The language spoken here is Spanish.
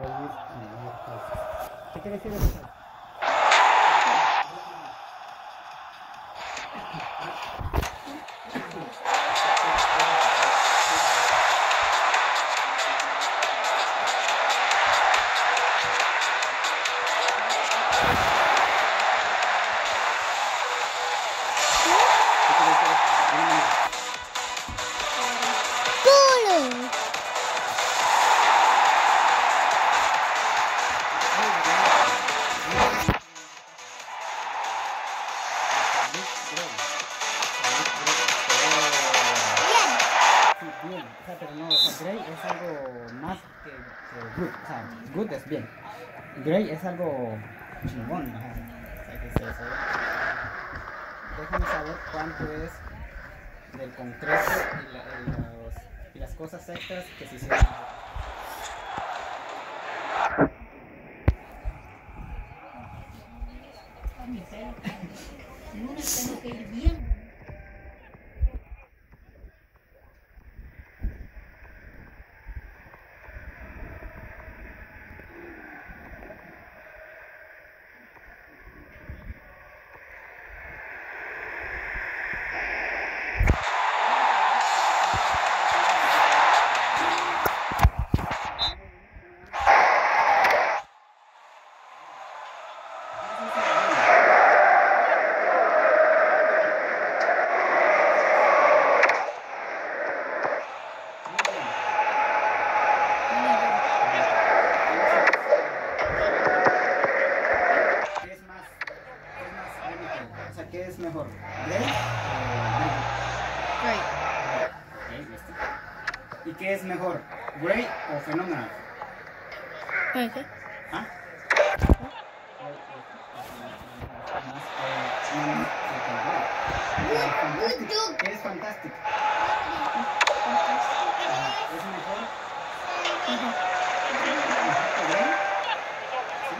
prohibir añadir pausas. ¿Qué quiere decir eso? Bien, o sea, pero no, o sea, Grey es algo más que good, o sea, good es bien. Grey es algo chingón, ajá. O sea, que es eso. Déjame saber cuánto es del concreto y las cosas extras que se hicieron. Tengo que ir bien. ¿Qué es mejor? ¿Grey o Grey? Grey, listo. ¿Y qué es mejor? ¿Grey o Phenomenal? ¿Qué? ¿Ah? ¿Qué es Fantastic? ¿Es mejor? ¿Grey? ¿Sí?